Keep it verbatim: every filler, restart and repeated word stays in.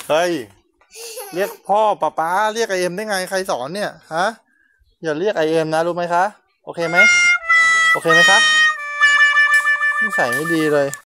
เฮ้ยเรียกพ่อป๊าป๊าเรียกไอเอ็มได้ไงใครสอนเนี่ยฮะอย่าเรียกไอเอ็มนะรู้ไหมคะโอเคไหมโอเคไหมคะนิสัยไม่ดีเลย